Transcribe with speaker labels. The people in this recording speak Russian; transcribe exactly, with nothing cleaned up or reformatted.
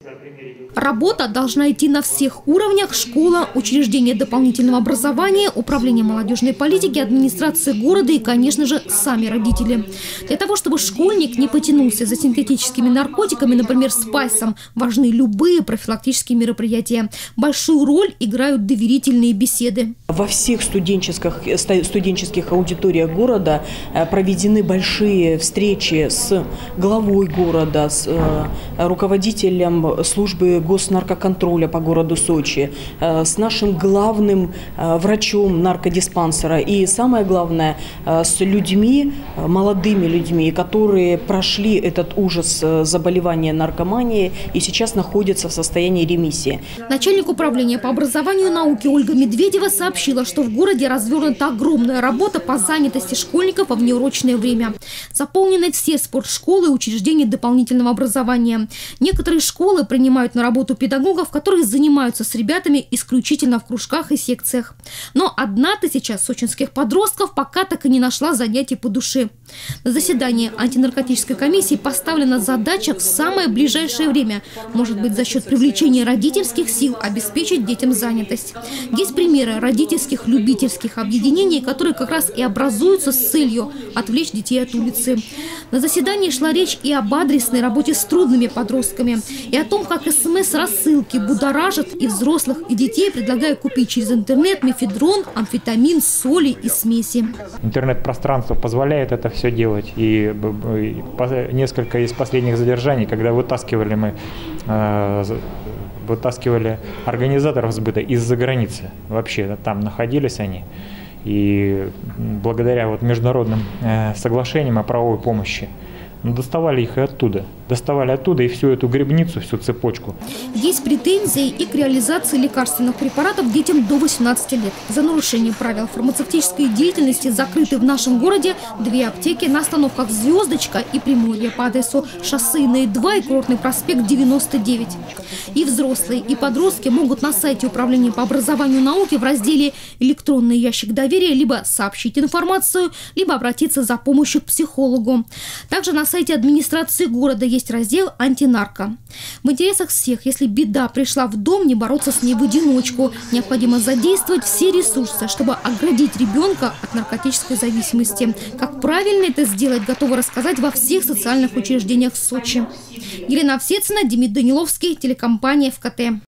Speaker 1: Работа должна идти на всех уровнях: школа, учреждения дополнительного образования, управление молодежной политики, администрация города и, конечно же, сами родители. Для того, чтобы школьник не потянулся за синтетическими наркотиками, например, спайсом, важны любые профилактические мероприятия. Большую роль играют доверительные беседы.
Speaker 2: Во всех студенческих, студенческих аудиториях города проведены большие встречи с главой города, с руководителем службы госнаркоконтроля по городу Сочи, с нашим главным врачом наркодиспансера и, самое главное, с людьми, молодыми людьми, которые прошли этот ужас заболевания наркомании и сейчас находятся в состоянии ремиссии.
Speaker 1: Начальник управления по образованию и науке Ольга Медведева сообщила, что в городе развернута огромная работа по занятости школьников во внеурочное время. Заполнены все спортшколы и учреждения дополнительного образования. Некоторые школы принимают на работу педагогов, которые занимаются с ребятами исключительно в кружках и секциях. Но одна тысяча сочинских подростков пока так и не нашла занятий по душе. На заседании антинаркотической комиссии поставлена задача в самое ближайшее время, может быть, за счет привлечения родительских сил, обеспечить детям занятость. Есть примеры родительских любительских объединений, которые как раз и образуются с целью отвлечь детей от улицы. На заседании шла речь и об адресной работе с трудными подростками, и о том, как СМС-рассылки будоражат и взрослых, и детей, предлагая купить через интернет мефедрон, амфетамин, соли и смеси.
Speaker 3: Интернет-пространство позволяет это все делать. И несколько из последних задержаний, когда вытаскивали мы вытаскивали организаторов сбыта из-за границы. Вообще там находились они. И благодаря вот международным соглашениям о правовой помощи доставали их и оттуда. Доставали оттуда и всю эту грибницу, всю цепочку.
Speaker 1: Есть претензии и к реализации лекарственных препаратов детям до восемнадцати лет. За нарушение правил фармацевтической деятельности закрыты в нашем городе две аптеки на остановках «Звездочка» и «Приморье» по адресу Шоссейная два и Курортный проспект девяносто девять. И взрослые, и подростки могут на сайте Управления по образованию и науке в разделе «Электронный ящик доверия» либо сообщить информацию, либо обратиться за помощью к психологу. Также на сайте администрации города есть раздел «Антинарко». В интересах всех, если беда пришла в дом, не бороться с ней в одиночку. Необходимо задействовать все ресурсы, чтобы оградить ребенка от наркотической зависимости. Как правильно это сделать, готовы рассказать во всех социальных учреждениях в Сочи. Елена Овсецина, Демид Даниловский, телекомпания ФКТ.